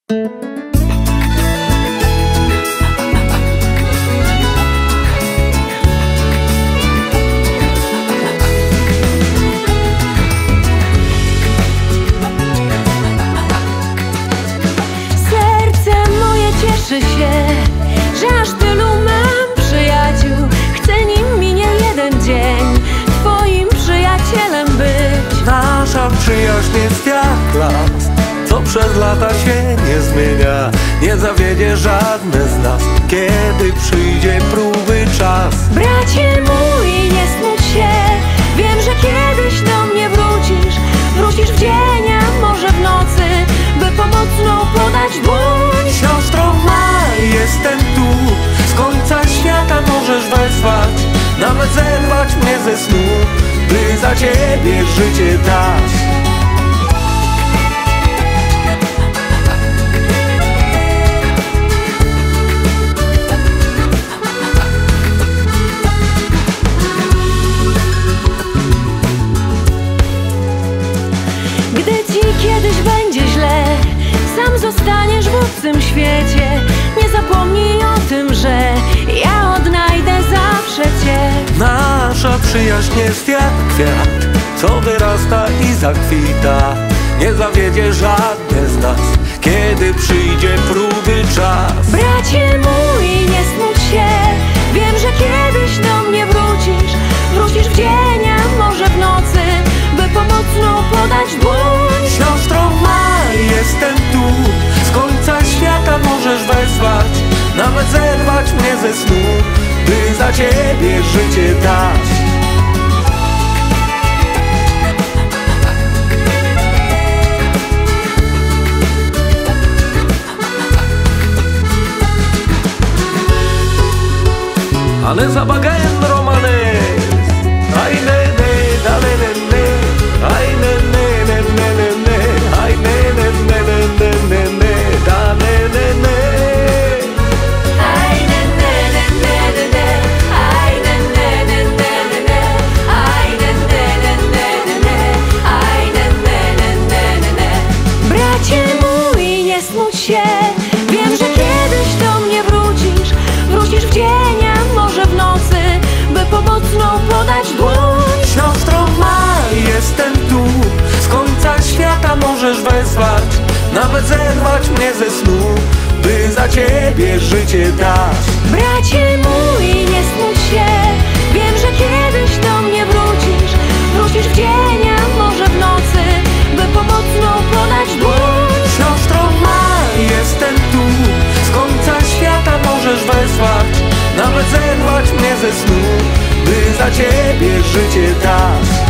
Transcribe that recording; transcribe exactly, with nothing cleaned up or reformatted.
Cieszę się, że aż tylu mam przyjaciół. Chcę nim minie jeden dzień twoim przyjacielem być. Nasza przyjaźń jest jak las, co przez lata się nie zmienia. Nie zawiedzie żadne z nas, kiedy przyjdzie próby czas. Bracie mój, nie smuć się, wiem, że kiedyś do mnie wrócisz. Wrócisz w dzień, a może w nocy, by pomocną podać dłoń. Siostro ma, jestem tu, z końca świata możesz wezwać, nawet zerwać mnie ze snu, by za ciebie życie dać. Gdy ci kiedyś będzie źle, sam zostaniesz w obcym świecie, nie zapomnij o tym, że ja odnajdę zawsze cię. Nasza przyjaźń jest jak kwiat, co wyrasta i zakwita. Nie zawiedzie żadne z nas, kiedy przyjdzie próby czas. Bracie mój, nie smuć się, wiem, że kiedyś do mnie wrócisz. Wrócisz w dzień, a może w nocy, by pomocną podać dłoń. Siostro ma, jestem tu, z końca świata możesz wezwać, nawet zerwać mnie ze snu, by za ciebie życie dać. Ale zabagajen romanes, aj ne ne, dale ne ne, aj ne ne ne ne ne ne, aj ne ne ne ne ne ne ne, dale ne ne. Aj ne ne ne ne ne ne, aj ne ne ne ne ne ne, aj ne ne ne ne ne ne, aj ne ne ne ne ne ne. Bracie mój, nie smuć się, wiem, że kiedyś do mnie wrócisz. Wrócisz w dzień, a może w nocy, by pomocną podać dłoń. Siostro ma, jestem tu, z końca świata możesz wezwać, nawet zerwać mnie ze snu, by za ciebie życie dać. Bracie mój, nie smuć się, wiem, że kiedyś do mnie wrócisz. Wrócisz w dzień, a może w nocy, by pomocną podać dłoń. Siostro ma, jestem tu, z końca świata możesz wezwać, nawet zerwać mnie ze snu, by za ciebie życie dać.